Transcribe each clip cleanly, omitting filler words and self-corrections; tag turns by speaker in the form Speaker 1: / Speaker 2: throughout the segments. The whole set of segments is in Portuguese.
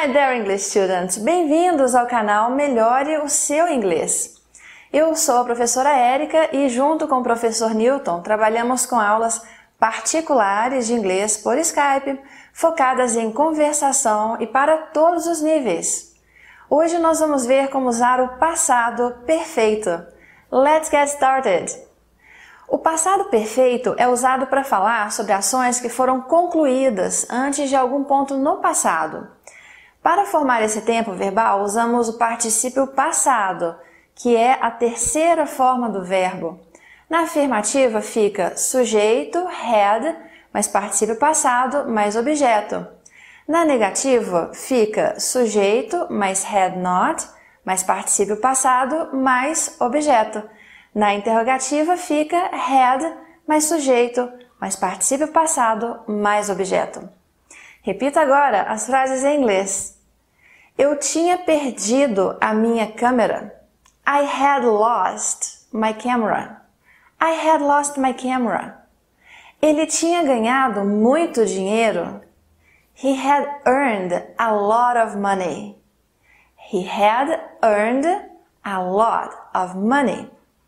Speaker 1: Hi there, English students! Bem-vindos ao canal Melhore o Seu Inglês. Eu sou a professora Érica e junto com o professor Newton trabalhamos com aulas particulares de inglês por Skype, focadas em conversação e para todos os níveis. Hoje nós vamos ver como usar o passado perfeito. Let's get started! O passado perfeito é usado para falar sobre ações que foram concluídas antes de algum ponto no passado. Para formar esse tempo verbal, usamos o particípio passado, que é a terceira forma do verbo. Na afirmativa fica sujeito, had, mais particípio passado, mais objeto. Na negativa fica sujeito, mais had not, mais particípio passado, mais objeto. Na interrogativa fica had, mais sujeito, mais particípio passado, mais objeto. Repita agora as frases em inglês. Eu tinha perdido a minha câmera. I had lost my camera. I had lost my camera. Ele tinha ganhado muito dinheiro. He had earned a lot of money. He had earned a lot of money.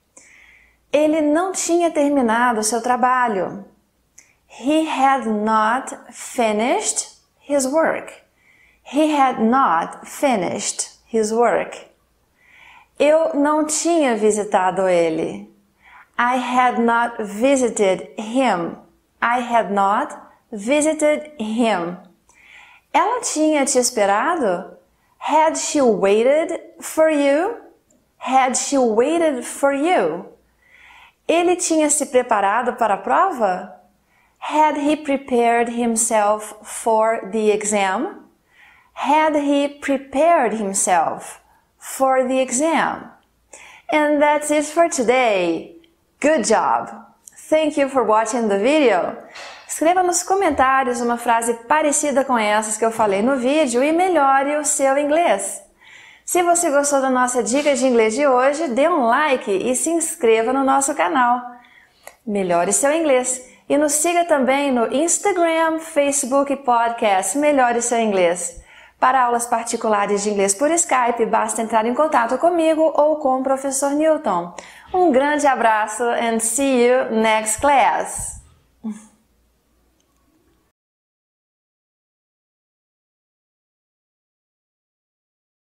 Speaker 1: Ele não tinha terminado seu trabalho. He had not finished his work. He had not finished his work. Eu não tinha visitado ele. I had not visited him. I had not visited him. Ela tinha te esperado? Had she waited for you? Had she waited for you? Ele tinha se preparado para a prova? Had he prepared himself for the exam? Had he prepared himself for the exam? And that's it for today. Good job! Thank you for watching the video. Escreva nos comentários uma frase parecida com essas que eu falei no vídeo e melhore o seu inglês. Se você gostou da nossa dica de inglês de hoje, dê um like e se inscreva no nosso canal. Melhore seu inglês e nos siga também no Instagram, Facebook e podcast Melhore seu inglês. Para aulas particulares de inglês por Skype, basta entrar em contato comigo ou com o professor Newton. Um grande abraço and see you next class!